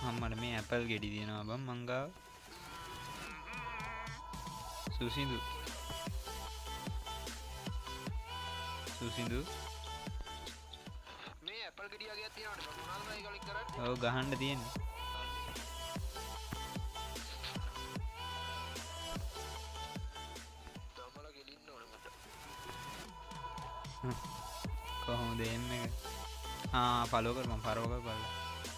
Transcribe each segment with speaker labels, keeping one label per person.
Speaker 1: මට මේ ඇපල් ගෙඩි තියෙනවා බං මං ගාව. සුසිඳු
Speaker 2: මේ ඇපල් ගෙඩියක් තියෙනවනේ මොනවද මේ කලික් කරන්නේ?
Speaker 1: ඔව් ගහන්න තියෙන්නේ.
Speaker 2: තමල ගෙලින්න ඕනේ මට.
Speaker 1: කොහොමද එන්නේ? ෆලෝ කර මම ෆලෝ කර බලන්න.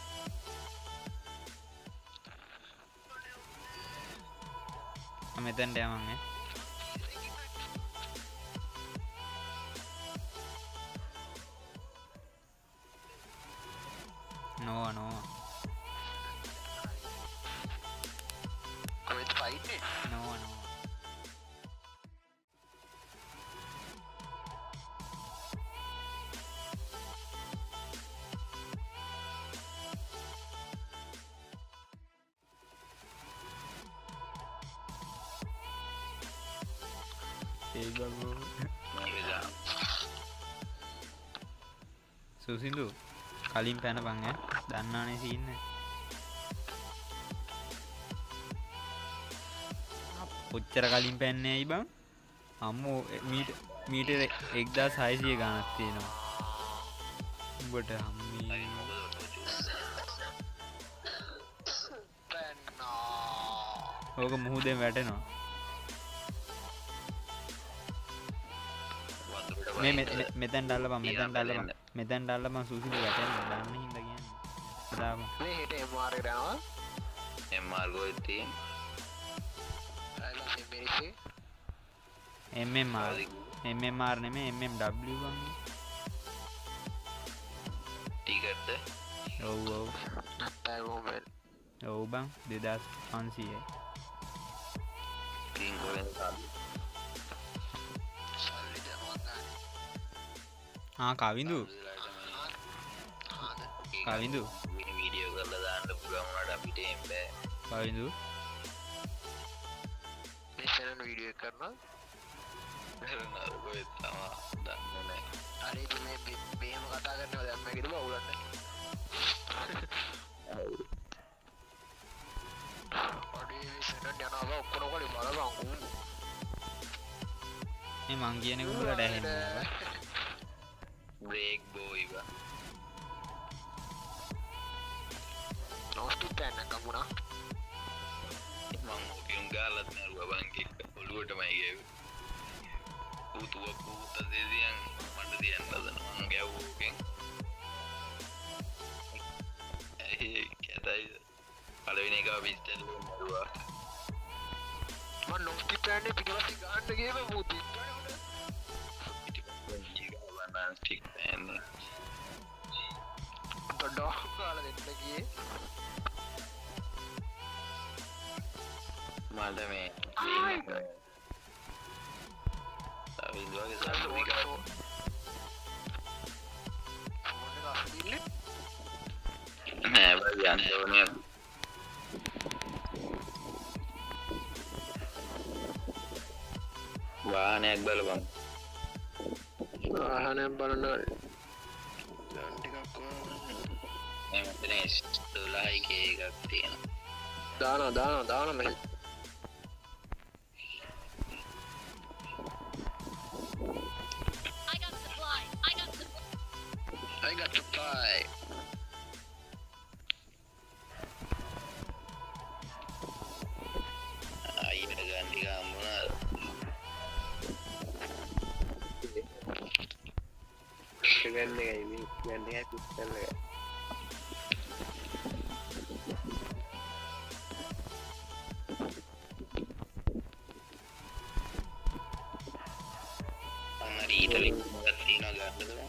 Speaker 1: මෙතෙන්ට යමන් ඈ. නෝ
Speaker 2: කොහෙද ෆයිට් එක?
Speaker 1: නෝ ඒ බබෝ සුසිඳු කලින් පැනපන් ඈ. දන්නානේ සීන් එක. කොච්චර කලින් පැන්නේ ඇයි බං? අම්මෝ මීටර 1600 ගානක් තියෙනවා. උඹට අම්මේ ඕක මුහුදෙන් වැටෙනවා. මේ මෙතෙන් ඩල්ලපන් මෙතෙන් ඩල්ලපන් සුසිඳු වැටෙනවා. දන්න හින්දා කියන්නේ. දාපන්.
Speaker 2: මේ හෙට MR එකට යනවා.
Speaker 3: MR ගොඩ තියෙන.
Speaker 2: අයිලා මෙරිසේ.
Speaker 1: MMR නෙමෙයි MMW බං.
Speaker 3: ටිකට්ද?
Speaker 1: ඔව්
Speaker 2: නැත්නම් කොහොමද?
Speaker 1: ඔව් බං 2500යි.
Speaker 3: කින් කොහෙන්ද සල්ලි?
Speaker 2: සල්ලි දෙනවා
Speaker 1: කවිඳු
Speaker 3: වීඩියෝ කරලා දාන්න පුළුවන් වුණාට අපිට එම් බෑ.
Speaker 1: කවිඳු
Speaker 2: මේ channel වීඩියෝ එක කරනවා.
Speaker 3: කරනවා කොහෙද තමයි දන්නේ නැහැ.
Speaker 2: අර ඉතින් මේම කතා කරනවා දැන් මම කිව්වා අවුලක් නැහැ. අඩේ මේ channel යනවා ඔක්කොම කොලේ බලපන් උන්.
Speaker 1: මේ මං කියන එක උඹලට ඇහෙන්නේ නැහැ.
Speaker 3: බ්‍රේක් බෝයි බා.
Speaker 2: නොස්ටි පැන්න කමුණා.
Speaker 3: මම ඕකෙන් ගාලත් නරුවා බං කික් ඔළුවටමයි ගේවේ. ඌතුවක් දෙදියන් මණ්ඩ දියන් හදනවා මං ගැව්වා ඕකෙන්. ඒ කැතයි. පළවෙනි එක පිස්ටල් නරුවා.
Speaker 2: මම නොස්ටි පැන්නේ පිටපස්සේ ගන්න ගියම මූති.
Speaker 3: ටික් පැන්නේ.
Speaker 2: දඩෝ කාලා දෙන්න ගියේ.
Speaker 3: මට මේ තවින්දුවගේ සල්ලිකා
Speaker 2: ෆෝන් එක අස්දින්නේ.
Speaker 3: නෑ බයි යන්න ඕනේ. වාහනයක් බලපන්.
Speaker 2: ආහනයක් බලන්න.
Speaker 3: දැන් ටිකක් මෙතන 12k එකක් තියෙනවා.
Speaker 2: දාන මෙහෙ. I got supply.
Speaker 3: අයියට ගන්න ටික හම්බුණාද?
Speaker 2: ගන්න එකයි මේ ගන්න එකයි පිස්තල් එක.
Speaker 3: අන්න ඊටලින් මොකක්ද තියෙනවා ගන්නද?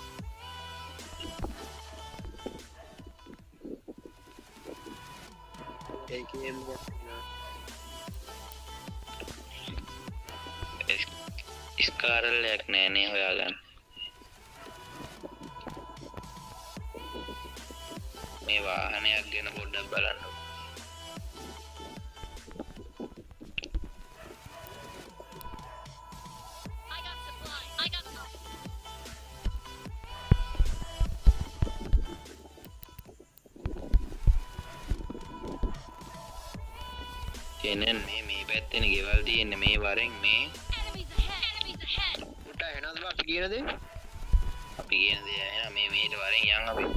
Speaker 2: ඒකෙන්
Speaker 3: ස්කාරල්ලයක් නෑනේ හොයාගන්න. මේ වාහනයක් ගැන පොඩ්ඩක් බලන්න. එනන් මේ පැත්තෙන ගෙවල් තියෙන්නේ මේ වරෙන් මේ
Speaker 2: උට එනද අපි කියන දේ
Speaker 3: අපි කියන දේ ඇහෙන මේ මේට වරෙන් යන් අපි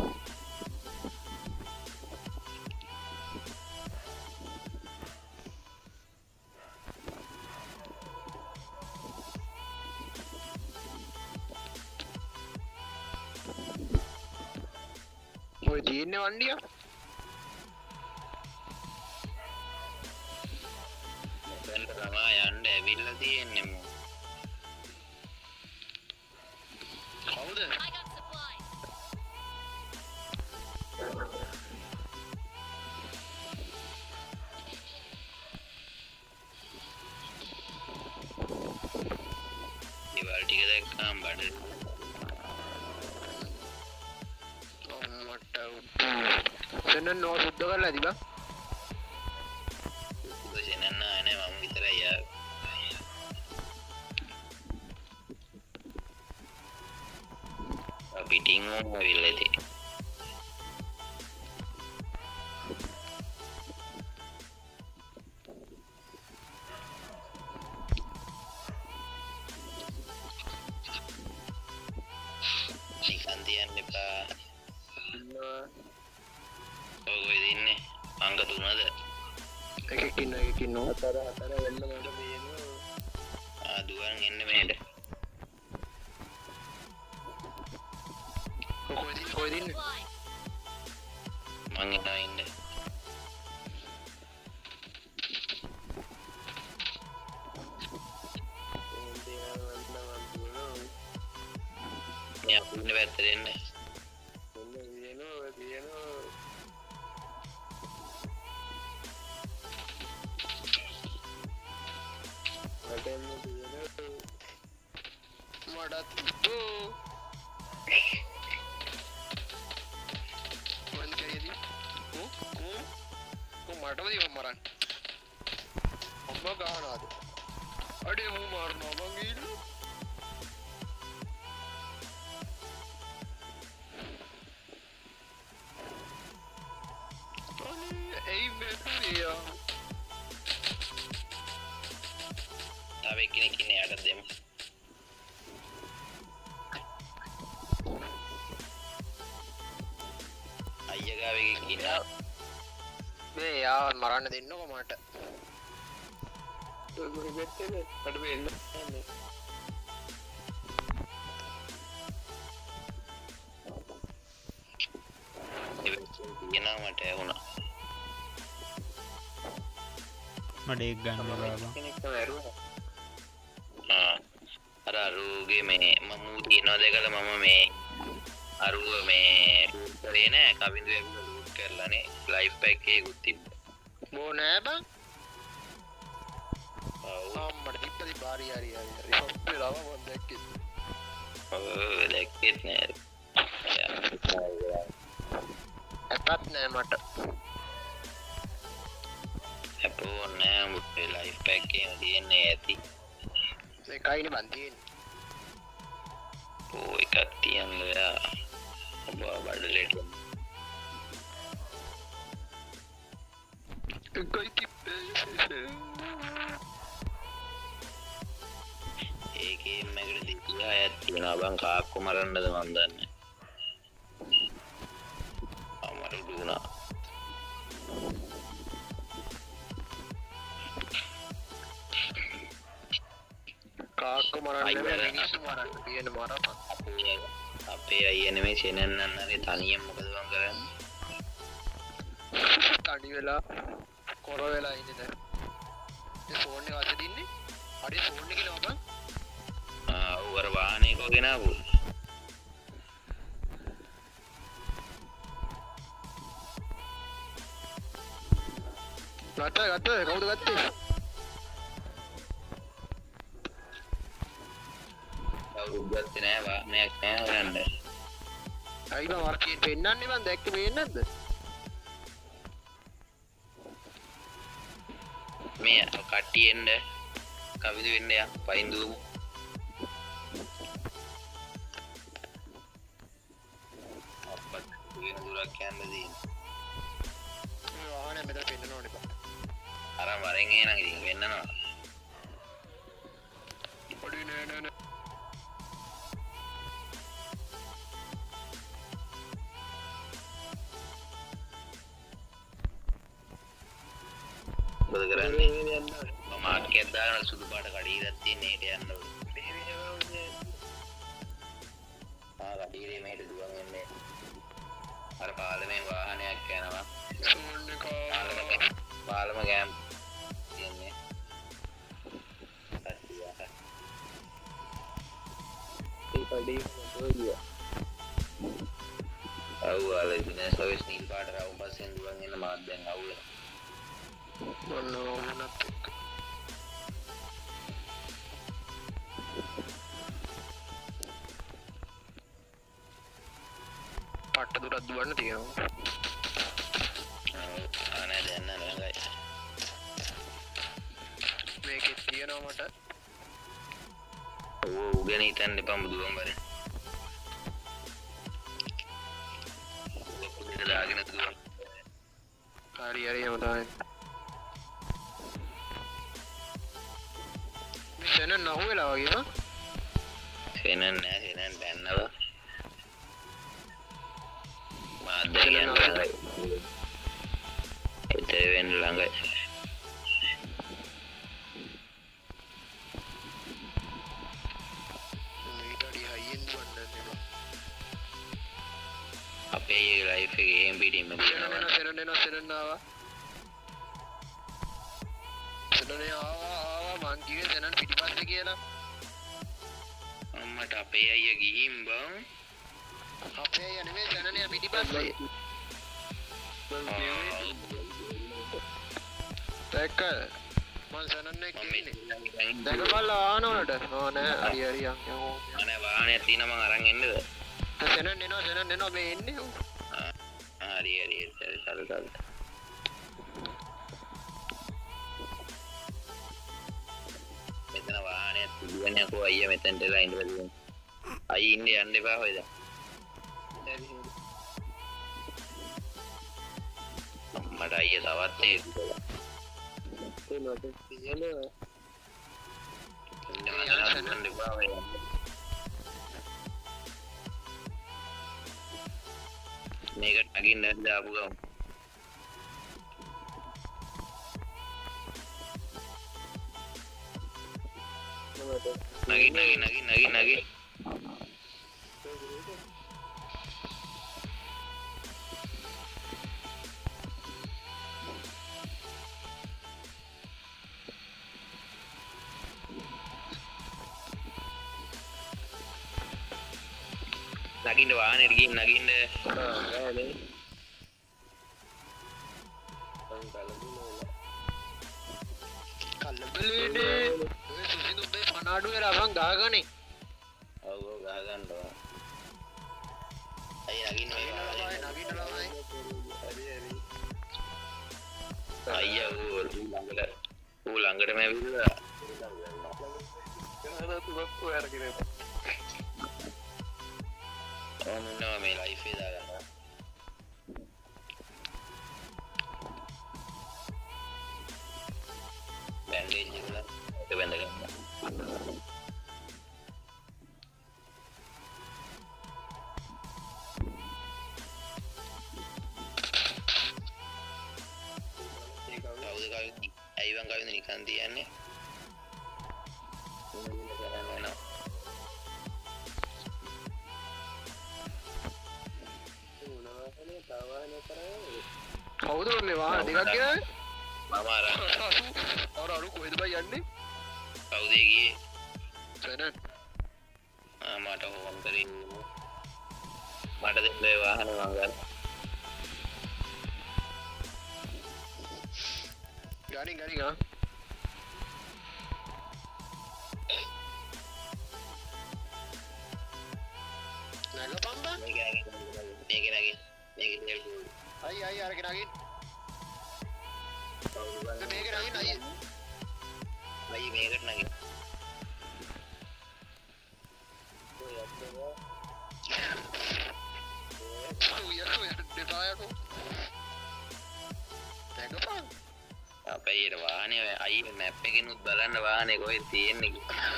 Speaker 2: ඔය තියෙන්නේ වණ්ඩිය
Speaker 3: මෙතෙන්ට තමයි යන්න ඇවිල්ලා තියෙන්නේ මෝ
Speaker 2: කවුද
Speaker 3: ගෙවල් ටික දැක්කම බඩ
Speaker 2: සෙනන් නෝ සුද්ධ කරලා ඇති බං
Speaker 3: සෙනන්න නෑ මම විතරයි යා පිටින් ඇවිල්ලා තියෙන්නේ නිකන් තියන්න එපා ඔය දින්නේ අංග 3ද
Speaker 2: එකකින් හතර වෙන්න මට පේනවා
Speaker 3: දුවන් එන්න මෙහෙට
Speaker 2: කොහෙද ඉන්නේ
Speaker 3: මං එනවා ඉන්න මෙයා පුන්න පැත්තට එන්න
Speaker 2: මටම මරන්න ඔබ ගහනාද අඩේ මූ මාරනවා බං ගිහිල්ලා අනේ එයි මෙතනියා
Speaker 3: තව එක්කෙනෙක් ඉන්නේ යට දෙමු අයියා ගාව එකෙක් ඉන්නවා
Speaker 2: මේ යාව මරන්න දෙන්නකො මට ඔය බෙත්තේ අඩ වෙන්න යන්නේ
Speaker 3: එනවා මට ඇහුණා
Speaker 1: මට ඒක ගන්න බෑ
Speaker 2: කෙනෙක් තමයි ඇරුවා
Speaker 3: අර අරුගේ මේ මම තියනවා දැකලා මම මේ අරුව මේ කරේ නෑ කවිඳු ඇවිල්ලා ලූට් කරලානේ ලයිෆ් පැක් එකකුත් තිබ්බා
Speaker 2: බෝ නෑ බං අම්මට තිබ්බදි බාරි හරි සොප්පේ ලව මම දැක්කේ
Speaker 3: ඔව් දැක්කෙත් නෑ
Speaker 2: එකත් නෑ මට
Speaker 3: අපෝ නෑ මුත්තේ ලයිෆ් පැක් එකේ තියෙන්නේ ඇති
Speaker 2: ඒකයිනේ බං තියෙන්නේ
Speaker 3: ඕ එකක් තියන්න ඔයා ඔබ බඩලට
Speaker 2: එකයි තිබ්බේ
Speaker 3: ඒකේ මගට දෙතියා ඇත් තියෙනවා බං කාක්කු මරන්නද මන් දන්නේ අමරුඩු වුණා
Speaker 2: කාක්ක මරන්න මිනිස්සු මරන්න තියෙන මරපන්
Speaker 3: අපේ අයියා නෙමෙයි සෙනන්නන්නගේ තනියෙන් මොකද බං කරන්නේ
Speaker 2: තනි වෙලා කොර වෙලා ඉන්නේ දැන් මේ ෆෝන් එක අතේ දින්නේ අඩේ ෆෝන් එකේ නෝ බං
Speaker 3: උවර වාහනේ කෝ ගෙනාවු
Speaker 2: ගත්තා කවුද ගත්තේ
Speaker 3: ගත්තේ නෑ වාහනයක් නෑ හොයන්න
Speaker 2: අයි බං වර්කීන් පෙන්නන්නේ බං දැක්කේ පේන්නේ නැද්ද
Speaker 3: මේ කට්ටිය එන්න කවිදු වෙන්න යා පයින්දුවමු අපත් වෙන දුරක් යන්න දෙන්න
Speaker 2: මේ වාහනේ මෙතන පෙන්නන්න ඕනේ බං
Speaker 3: අරන් වරෙන් එනං ඉතින් වෙන්නනවා
Speaker 2: පොඩි නෑ
Speaker 3: මොකද කරන්නේ මම මාක්කයක් දාන සුදු පාට කඩීරක් තියෙන එකට යන්න ඕනේ කඩීරේ මෙහෙට දුවන් එන්නේ අර පාලමේ වාහනයක් යනවා
Speaker 2: සෝන් එක
Speaker 3: පාලම ගෑම් තියන්නේ අවුල ඉතින් සර්විස් නීල් පාට රවුම් පස්සෙන් දුවන් එන්න මාත් දැන් අවුල
Speaker 2: මොනවද පට්ට දුරක් දුවන්න තියෙනවා
Speaker 3: ආනේ දැන් නෑ
Speaker 2: මේකේ තියෙනවා මට
Speaker 3: උගෙන හිතන්න එපා මුදුවම් බරේ උගෙන දාගෙන දුවම්
Speaker 2: හරි එහෙම තමයි මේ සෙනන් නහුවෙලා වගේ බං
Speaker 3: සෙනන් නෑ සෙනන් බැන්නවා මාත් දැන් යනවා එතේ වෙන්න ළඟයි අපේ ලයිෆ් එකේ එහෙම පිටින්ම තියෙනවා
Speaker 2: සෙනන් ආවා මං කිව්වේ සෙනන් පිටිපස්සේ කියලා
Speaker 3: අම්මට අපේ අයියා ගිහින් බං
Speaker 2: අපේ අයියා නෙමෙයි සෙනන් පිටිපස්සේ දැක්ක මං සෙනන් එක්ක ඉන්නේ දැකපල්ලා ආනවලට නෑ හරි යමු
Speaker 3: අනේ වාහනයක් තියෙනවා මං අරන් එන්නද
Speaker 2: සෙනන් එනවා මේ එන්නේ
Speaker 3: හරි සල්ලා මෙතන වාහනයක් තිබුණේ කො අයියා මෙතනට එලා ඉඳලා තියෙනවා අයියා ඉන්නේ යන්න එපා හොයද මට අයියා තවත් මේකට නගින්න දාපු ගමු නගින් නගින්න වාහනේට ගිහින් නගින්න
Speaker 2: කල්ලබලේනේ ඔය සුසිඳු උඹේ පනාඩු වෙලා බං ගහගනේ
Speaker 3: ඔව් ගහ ගන්නවා අයියා නගින්න
Speaker 2: ළමයි
Speaker 3: අයියා ඌ ළඟටම ඇවිල්ලා ඔන්න මේ ලයිෆ් එක දාගන්න බෑන්ඩේජ් එක බැඳ ගන්න ඇයිවන් කවිද නිකන් තියන්නේ
Speaker 2: කවුද මේ වාහන දෙකක් ගෙනාවේ
Speaker 3: මම අර
Speaker 2: අරු කොහෙද බයි යන්නේ
Speaker 3: කවුද ගියේ
Speaker 2: සෙනන්
Speaker 3: මට හොම් කරේ මට දෙන්න වාහන මං ගන්න
Speaker 2: ගනින් ආ නැගපම්බා
Speaker 3: මේක නගින්
Speaker 2: අයි අරගෙන නගින් මේක නගින්
Speaker 3: අයි මේකට නගින් අපේ ඊට වාහනේ අයියේ මැප් එකෙනුත් බලන්න වාහනේ කොහෙද තියෙන්නේ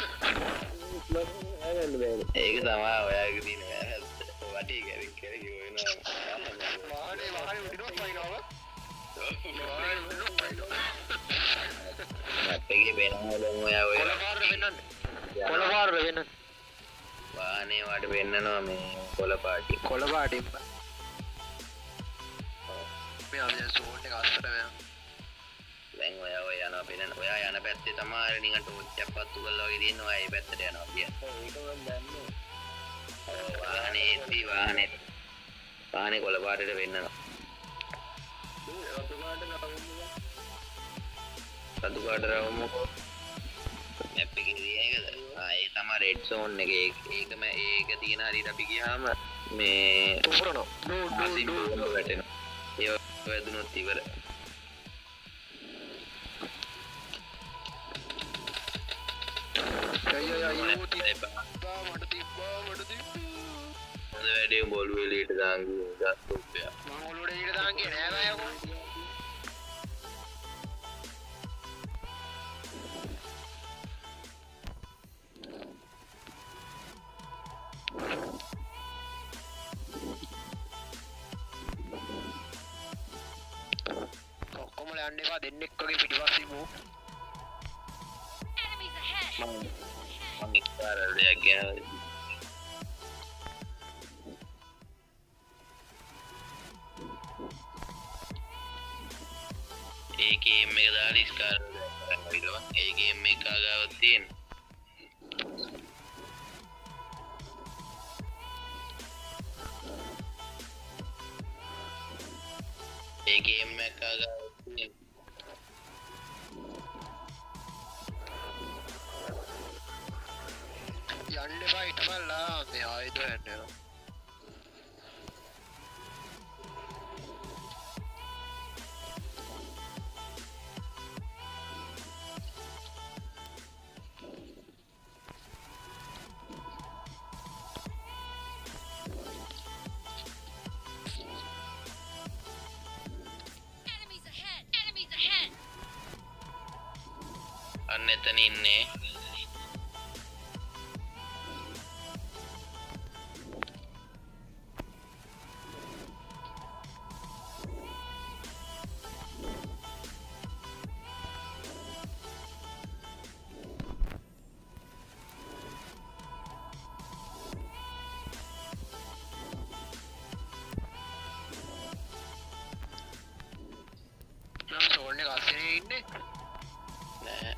Speaker 3: ඒක තමයි ඔයාගේ දින වටි කරින් කරේ වෙනවා
Speaker 2: වාහනේ උඩිනොත් පයින්නවා
Speaker 3: මැප් එකේ වෙනවලම ඔයා ඔය
Speaker 2: කොළ පාරද වෙන්න
Speaker 3: වාහනේ වට වෙන්නනවා මේ කොළ පාටින්
Speaker 2: මේ අපි සෝන් එක අස්සට මෙයා
Speaker 3: දැන් ඔයා ඔය යනවා පෙන්නන ඔයා යන පැත්තේ තමයි අර නිකන් ටෝච් එකක් පත්තු කරලා වගේ තියෙනවා ඒ පැත්තට යනවා කියන්නේ ඒක මම දන්නේ වාහනේ කොළ පාටට වෙන්නනවා රතු පාට රවුමකෝ මැප් එකේ තියෙන එකද ඒ තමයි රෙඩ් සෝන් එක ඒකම ඒක තියෙන හරියට අපි ගියාම මේ
Speaker 2: පුරනවා
Speaker 3: වැටෙනවා ඒ වැදුනොත් ඉවර
Speaker 2: මට තිබ්බා
Speaker 3: හොඳ වැඩේ බොළු එළියට දාන් ගියා ගස්තුප්පය
Speaker 2: මම ඔලුවට ඊට දාන් ගියේ නෑ බෑ යකෝ ඔක්කොම යන්න එපා දෙන්නෙක් වගේ පිටිපස්සේ මෝ
Speaker 3: මම ඉස්සරහට ගියා ඒ ගේම් එක දාලා ඉස්කාර කරන්න විතරක් ඒ ගේම් එක ගාව තියෙන ඒ ගේම් එක ගාව තියෙන
Speaker 2: යන්න එපා හිටපල්ලා මේ ආයෙත් යන්න යනවා
Speaker 3: අන්න එතන ඉන්නේ
Speaker 2: නම් සෝන් එක අස්සේ ඉන්නේ
Speaker 3: නෑ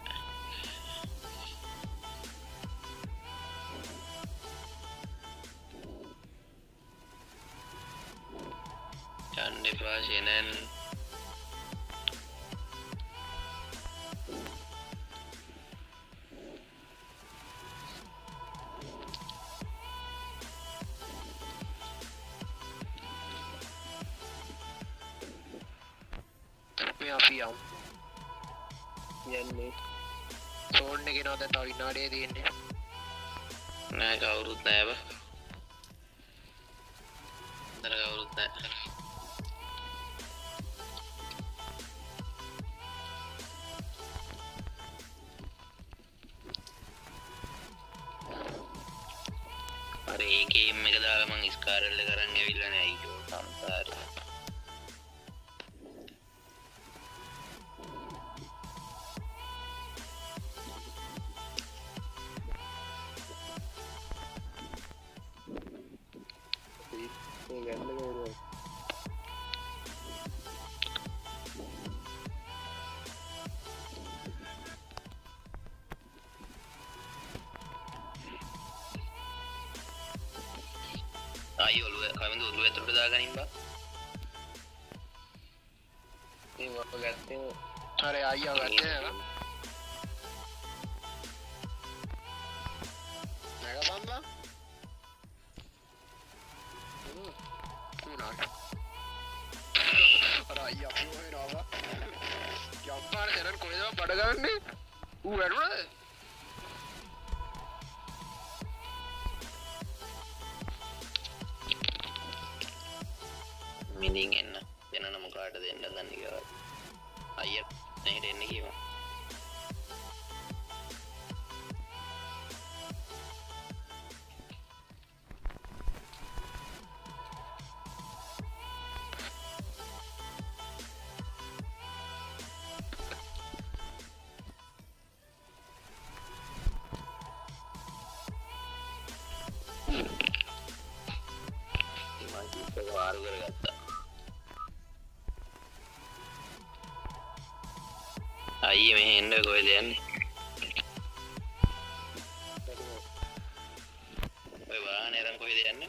Speaker 3: යන්න එපා ෂෙනන්
Speaker 2: මේ අපි යන්නේ සෝන් එකේ නෝ දැන් තව විනාඩියේ තියෙන්නේ
Speaker 3: නෑ කවුරුත් නෑ බා දර කවුරුත් නෑ අර ඒ ගේම් එක දාලා මං ස්කාරල් එක කරන් ඇවිල්ලා නෑ අයියෝ සංසාරේ අයියෝ ඔළුව කමින්ද ඔළුව ඇතුලට දාගනින් බා මේ මම ගත්තේ
Speaker 2: අර අයියා ගත්තේ නේද නැගපන් බා උනාට අර අයියා පොරේනවා යම්පාර දැනන් කොහෙද බඩ ගන්නේ ඌ වැරුණාද
Speaker 3: මිනින් එන්න දෙනන මොකාට දෙන්න දන්නේ කියලා අයියා නේද එන්නේ කිව්වා වාරු කරගත්තා අයියේ මෙහෙ එන්න කොහෙද යන්නේ ඔය වාහනේ අරන් කොහෙද යන්නේ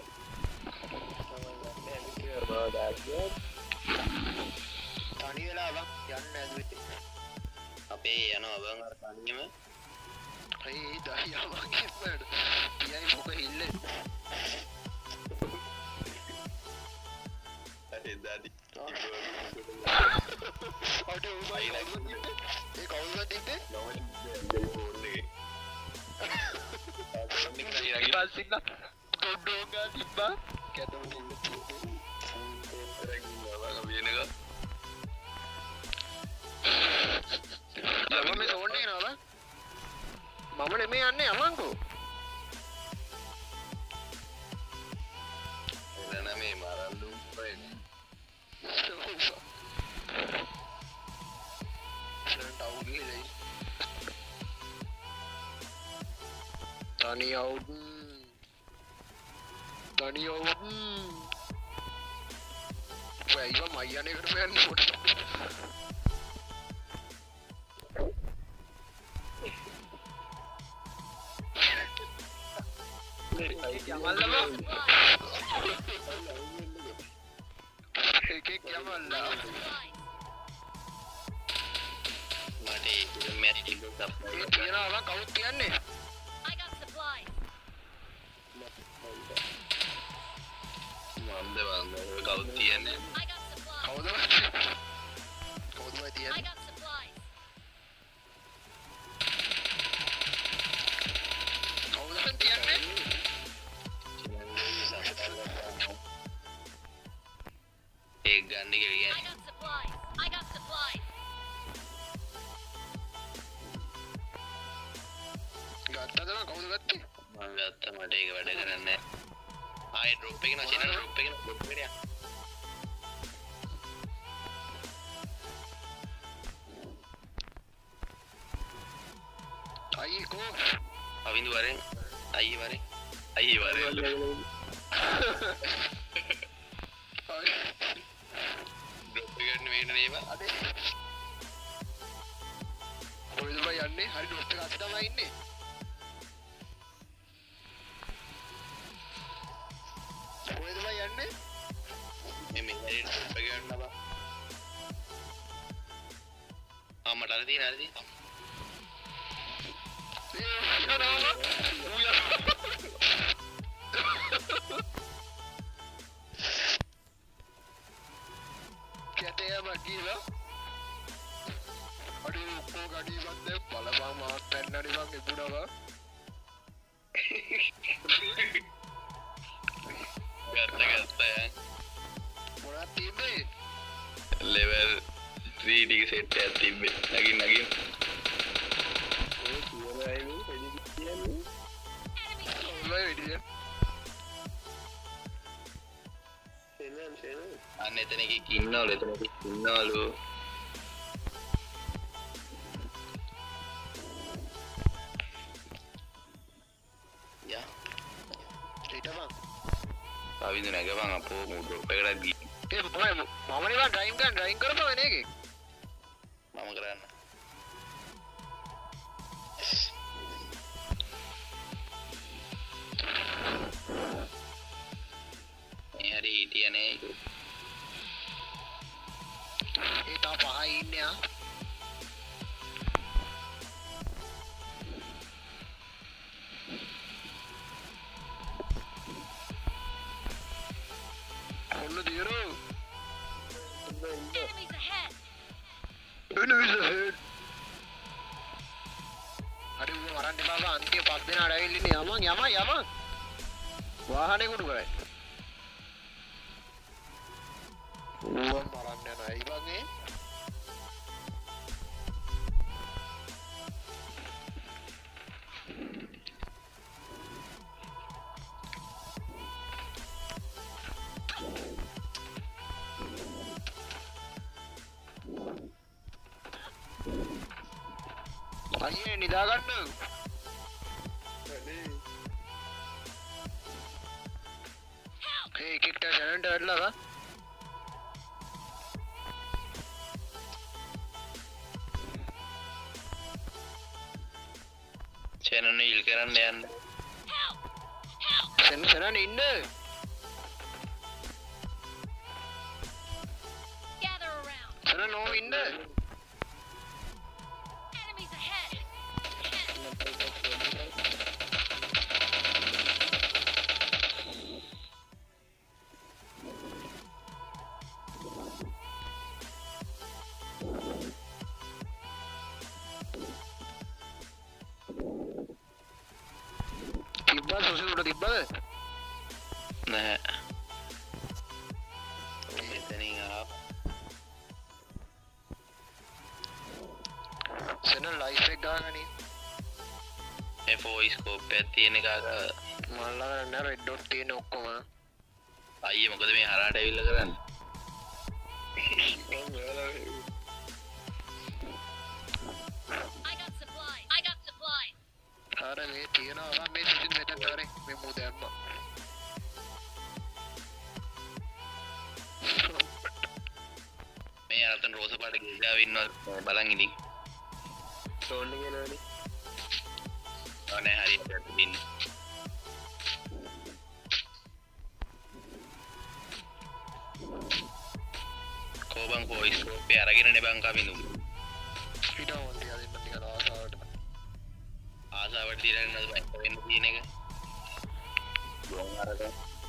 Speaker 2: තනි වෙලා බං යන්න ඇදුවේ
Speaker 3: අපේ යනවා බං අර තනියම
Speaker 2: ඒ දහියා වගේ බඩ පියයි මොක හිල්ලේ
Speaker 3: අනේ දාදි
Speaker 2: අඩේ උඹයි ඒ කවුරුද තිබ්බේ ඉතින් ඩොඩෝගා තිබ්බා කැතම තිබ්බේ මම මේ සෝන් එකේ නෝලා මම නෙමෙයි යන්නේ අමංකෝ
Speaker 3: එදා මේ මරල්ලු වෙන්නේ Tani out. Wah, iya Maya nih kan Jamal lah. Jamal lah. Mati, match itu tak.
Speaker 2: Kira orang kau tian nih.
Speaker 3: Mande kau tian nih.
Speaker 2: Kau tu tian. Kau tu tian nih.
Speaker 3: ගන්න කියලා
Speaker 2: ගත්තද කවුද ගත්තේ
Speaker 3: මම ගත්තා මට ඒක වැඩ කරන්නේ ආයේ ඩ්‍රොප් එකේ නැචින ඩ්‍රොප් එකේ
Speaker 2: අයියේ කෝ
Speaker 3: අවින්දු වරෙන් අයියේ වරෙන්
Speaker 2: අදේ කොහෙද බයි යන්නේ හරි ඩොට් එක අත තමයි ඉන්නේ කොහෙද බයි යන්නේ
Speaker 3: මේ හරි ඩොට් එක ගන්න බා මට අර තියෙන හරිද
Speaker 2: කැටේ මගීලා අඩේ ඔක්කො ගඩි වන්දේ බලපන් මාත් පැන්නනි මං ඉබුණා
Speaker 3: ගත්තා
Speaker 2: මොනවද තිබ්බේ
Speaker 3: level 3 ටික සෙට් එකක් තිබ්බේ නගින් ඔය කියන්නේ අන්න එතන එකෙක් ඉන්නවලු යා
Speaker 2: ඊටම
Speaker 3: ආවිද නැගපන් අපෝ මුඩ් එකකට ගිහින්
Speaker 2: ඒ මම නේ ඩ්‍රයිවිං කරපුවා නේ එකේ
Speaker 3: මම කරන්න හරි හිටියනේ
Speaker 2: ඒ තා පහයි ඉන්නේ ආ කොල්ල දියරෝ enemies ahead අර උඹ මරන්න බබා අන්තිම 5 දෙනා ඇවිල්ලා ඉන්නේ යමන් වාහනේ කුඩු කරයි ඌව මරන්න යනවා ඇයි වගේ අයියේ නිදාගන්න එකෙක්ට ශරන්ට වැඩලවා
Speaker 3: චැනන ඉල් කරන්න යන්න
Speaker 2: සැනසනන ඉන්න සැන නෝම ඉන්න තිබ්බද
Speaker 3: නෑ එතනින් ආව
Speaker 2: සෙන ලයිෆ් එක ගාගනි
Speaker 3: ඒ වොයිස් කෝප් එකක් තියෙන එක
Speaker 2: මල්ලා ගන්න රෙඩ් ඩොට් තියෙන ඔක්කොම
Speaker 3: අයියේ මොකද මේ හරහාට ඇවිල්ලා කරන්නේ
Speaker 2: අර මේ තියෙනවා මේ සිටින් මෙතන තරේ මේ මූ දැම්මා
Speaker 3: මේ අරතන රෝස පාට ගිහලා ඉන්නවා බලන් ඉතින්
Speaker 2: ටෝන් එක නෑනේ
Speaker 3: අනේ හරියට ඉන්න කොබන් වොයිස් කෝප් එක අරගෙන නෙබන් කමිනු
Speaker 2: ඊට ඕන්ටි අදින්න ටික ආසාවට
Speaker 3: ආසාවට තියලා නේද වෙන්න තියෙන එක ගොන් අරගෙන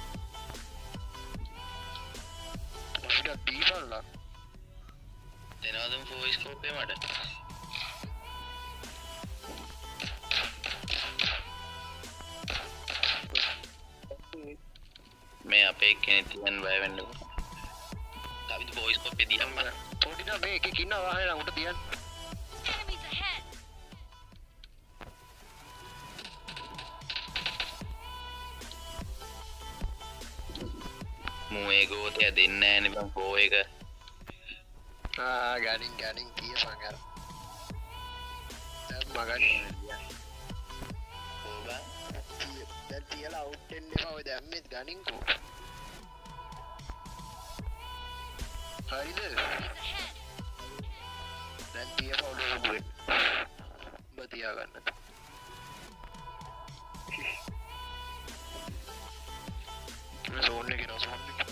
Speaker 2: අපිට දීපල්ලා
Speaker 3: එනවද වොයිස් කෝප් එක මට මේ අපේ කෙනෙක් තියන් බය වෙන්නකො අපි වොයිස් කෝප් එක දියම්ම
Speaker 2: පොඩිනා මේ එකෙක් ඉන්නවා වාහනේ උඩ තියන්න
Speaker 3: මූ ඒ ගෝතය දෙන්න ෑනේ බං කෝ එක
Speaker 2: ගනින් කිය සංගර මගන්න තියලා අවුට්ටෙන් එපා දැම්මෙත් ගනින්කෝ හරිද දැන් තිය පවුලුවෙන් උඹ තියාගන්න සෝන් එක නෝ සෝන් එක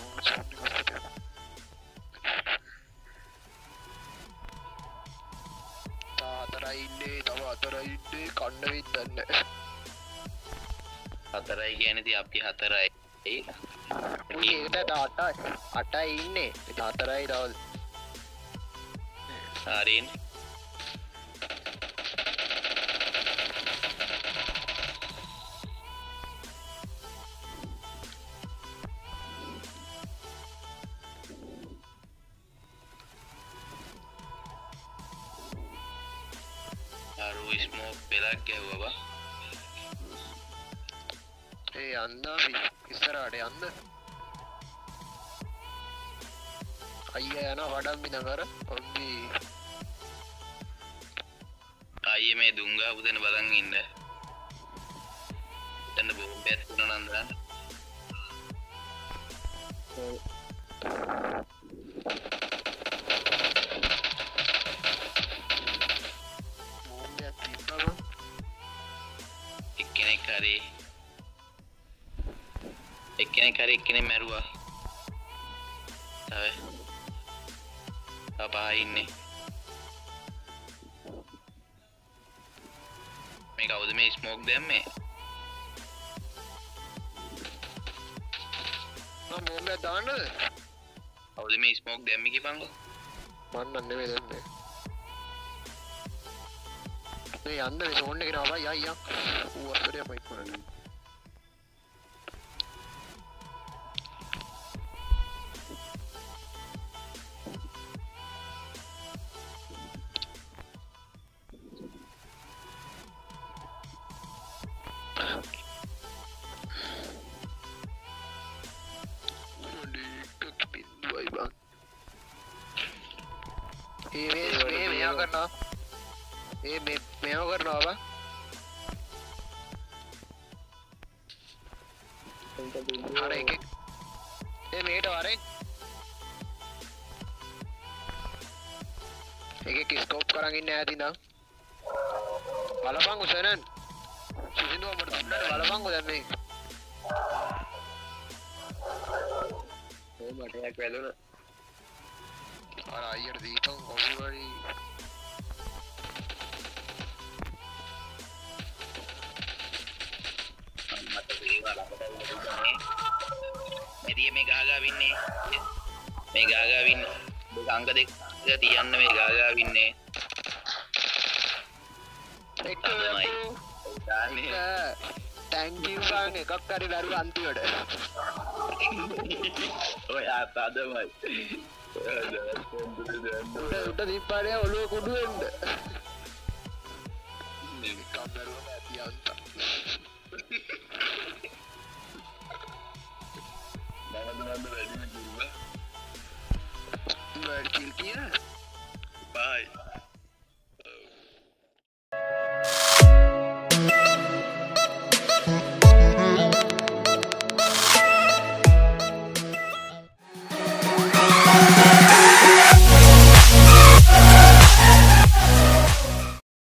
Speaker 2: හතරයි ඉන්නේ තව හතරයි ඉන්නේ කන්න වෙයිද දන්නේ
Speaker 3: හතරයි කියන්නේ ඉතින් අපි හතරයි
Speaker 2: ඒකට අටයි ඉන්නේ හතරයි තව
Speaker 3: හරිනේ අරු ස්මෝක් පෙලක් ගැහුවා බා
Speaker 2: ඒ අන්දා ඉස්සරහට යන්න අයියා යනවා වඩම් බිනකර ඔන්දි
Speaker 3: අයියේ මේ දුංගා පුතේන බලන් ඉන්න එතන බෝම්බයක් තුනක් නන්දා
Speaker 2: බෝම්බයක් තිබ්බම
Speaker 3: එක්කෙනෙක් හරි එක්කෙනෙක් මැරුවා තව පා ඉන්නේ මේ කවුද මේ ස්මෝක් දැම්මේ
Speaker 2: මම බෝම්බයක් දාන්නද
Speaker 3: කවුද මේ ස්මෝක් දැම්මේ කිපන්කෝ
Speaker 2: මන්න නෙවෙයි දැම්මේ මේ යන්න මේ සෝන් එකේ නා බයි අයියා ඌ අස්සරිය මයික් කරන්නේ ඒ මේව කරනවා බා අර එකෙක් මේට වරෙන් එකෙක් ස්කෝප් කරන් ඉන්න ඈතින් බලපං උසනන් සුසිඳු අපට දුන්නට බලපං දැන් මේ
Speaker 3: මට එකක් වැදුණා
Speaker 2: අර අයියට දීපන් කොහොමරි
Speaker 3: මට ඒවා ළඟට ඉන්නේ මෙදී මේ ගාගාවින්නේ මේ ගාගාවින්නේ දෙක අංග දෙක තියන්න මේ ගාගාවින්නේ
Speaker 2: එක තැන්ක් යූ බං එකක් හරි දරුවා අන්තිමට
Speaker 3: ඔය ආතදමයි
Speaker 2: උඩ දීපාරේ ඔළුව කුඩු වෙන්න එකක් දරුවා ඇති අන්ත වැඩි කිල් කියන